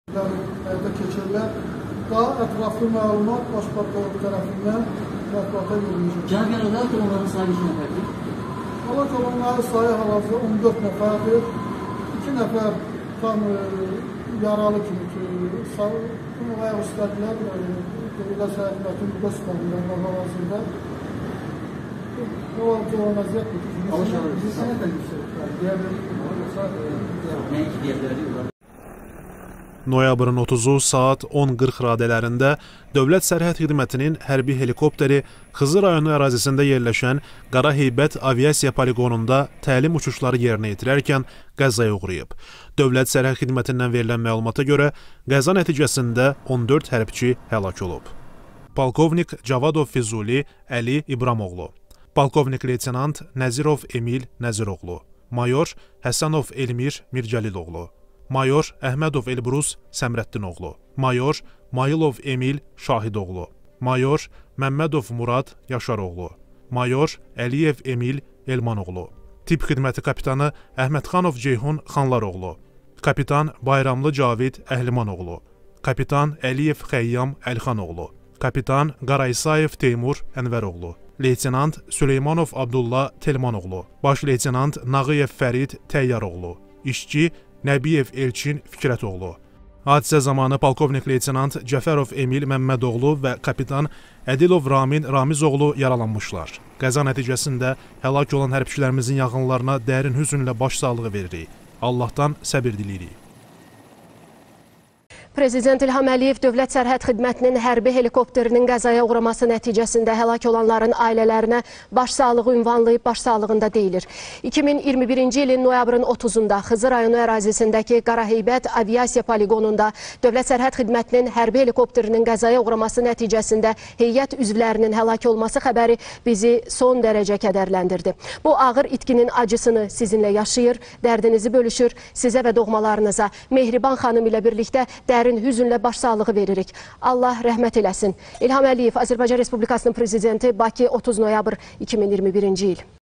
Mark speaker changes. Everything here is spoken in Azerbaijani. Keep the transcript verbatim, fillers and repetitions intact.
Speaker 1: həyata keçirilən daha ətraflı məlumat Baş Prokuror tərəfindən mətbuata veriləcək.
Speaker 2: Cənab General, həlak olanların sayı neçə nəfərdir?
Speaker 1: Həlak olanların sayı hal-hazırda on dörd nəfərdir. iki nəfər tam e, yaralı kimi ki, bunu ayaq istədilər. Dövlət Səhiyyə Müqəs Qanunlarından hal-hazırda hal-hazırda olan vəziyyət budur. Biz sənə də yüksəklər.
Speaker 2: Nə iki deyəblərdir?
Speaker 3: Noyabrın otuzu saat on qırx radələrində Dövlət Sərhəd Xidmətinin hərbi helikopteri Xızı rayonu ərazisində yerləşən Qara Heybət aviasiya poligonunda təlim uçuşları yerinə yetirərkən qəzaya uğrayıb. Dövlət Sərhəd Xidmətindən verilən məlumata görə qəza nəticəsində on dörd hərbçi həlak olub. Polkovnik Cavadov Füzuli Əli İbramoğlu, Polkovnik Leytenant Nəzirov Emil Nəziroğlu, Mayor Həsənov Elmir Mircəliloğlu, Mayor Əhmədov Elbrus Səmrəddinoğlu, Mayor Mayılov Emil Şahidoğlu, Mayor Məmmədov Murad Yaşaroğlu, Mayor Əliyev Emil Elmanoğlu, Tibb Xidməti Kapitanı Əhmədxanov Ceyhun Xanlaroğlu, Kapitan Bayramlı Cavid Əhlimanoğlu, Kapitan Əliyev Xəyyam Əlxanoğlu, Kapitan Qaraysayev Teymur Ənvəroğlu, Leytenant Süleymanov Abdullah Telmanoğlu, Baş Leytenant Nağıyev Fərid Təyyaroğlu, İşçi Nəbiyev Elçin Fikrətoğlu. Hadisə zamanı Polkovnik Leytenant Cəfərov Emil Məmmədoğlu və Kapitan Ədilov Ramin Ramizoğlu yaralanmışlar. Qəza nəticəsində həlak olan hərbçilərimizin yaxınlarına dərin hüznlə başsağlığı veririk. Allahdan səbir diləyirik.
Speaker 4: Prezident İlham Əliyev Dövlət Sərhəd Xidmətinin hərbi helikopterinin qəzaya uğraması nəticəsində həlak olanların ailələrinə başsağlığı ünvanlayıb başsağlığında deyilir. iki min iyirmi birinci ilin noyabrın otuzunda Xızı rayonu ərazisindəki Qara Heybət aviasiya poligonunda Dövlət Sərhəd Xidmətinin hərbi helikopterinin qəzaya uğraması nəticəsində heyət üzvlərinin həlak olması xəbəri bizi son dərəcə kədərləndirdi. Bu ağır itkinin acısını sizinlə yaşayır, dərdinizi bölüşür, sizə və doğmalarınıza Mehriban xanım ilə birlikdə dərin hüznlə başsağlığı veririk. Allah rəhmət eləsin. İlham Əliyev, Azərbaycan Respublikasının Prezidenti, Bakı, otuz noyabr iki min iyirmi birinci il.